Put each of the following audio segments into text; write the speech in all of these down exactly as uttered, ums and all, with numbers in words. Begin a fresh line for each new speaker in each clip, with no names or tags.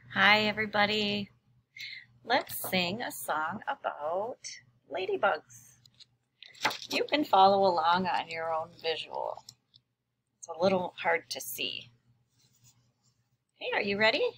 Hi, everybody. Let's sing a song about ladybugs. You can follow along on your own visual. It's a little hard to see. Hey, are you ready?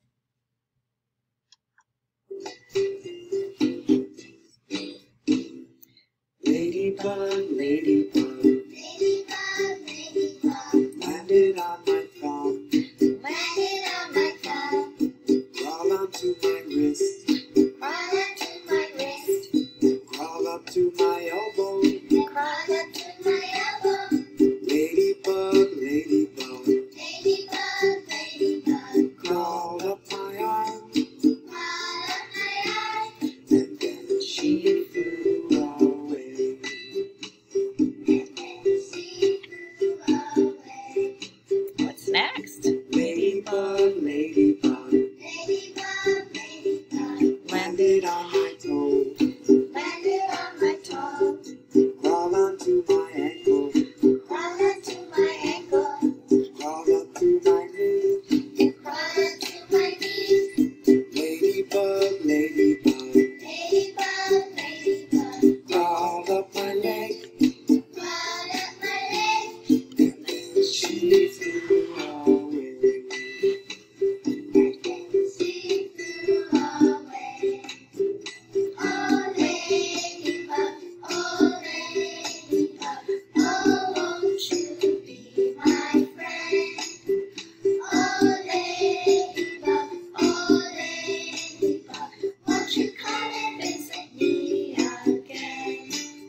Ladybug, ladybug,
Ladybug, ladybug,
landed on my thumb,
landed on my thumb,
crawl onto my wrist,
crawl up to my wrist,
crawl up to my elbow.
crawl up to my elbow.
Ladybug, ladybug,
Ladybug, ladybug,
crawl up my arm,
crawl up my arm,
and then she flew away.
and then she flew away.
What's next?
Ladybug, ladybug,
Ladybug, ladybug,
landed on my toe,
landed on my toe,
crawl onto my ankle,
crawl up to my ankle,
crawl up to my knee.
and crawl up to my knees.
Ladybug, ladybug,
Ladybug, ladybug,
crawl up my leg,
crawl up my leg.
and then she flew away.
And then she flew away. Oh, ladybug, oh, ladybug, oh, won't you be my friend? Oh, ladybug, oh, ladybug, won't you come and visit me again?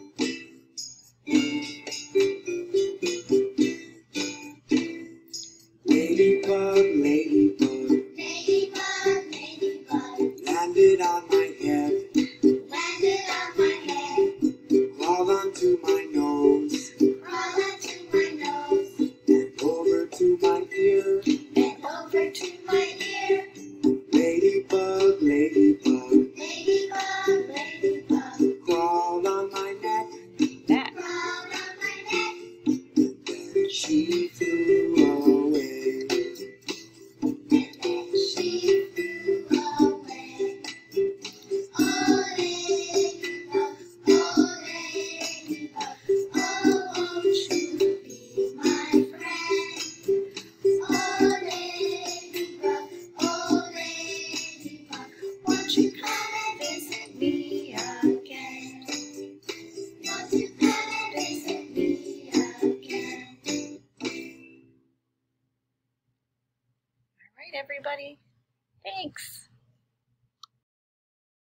Ladybug, ladybug,
Ladybug, ladybug,
landed on my head,
landed on my head,
crawled onto my nose,
crawl up to my nose,
and over to my ear.
and over to my ear.
Ladybug, ladybug,
Ladybug, ladybug,
crawled on my neck,
That.
crawl on my neck.
and then she flew away.
And then she flew away. Oh, ladybug, oh, ladybug, oh, won't you be my friend? Oh, ladybug, oh, ladybug, won't you come and visit me again? Won't you come and visit me again?
All right, everybody. Thanks.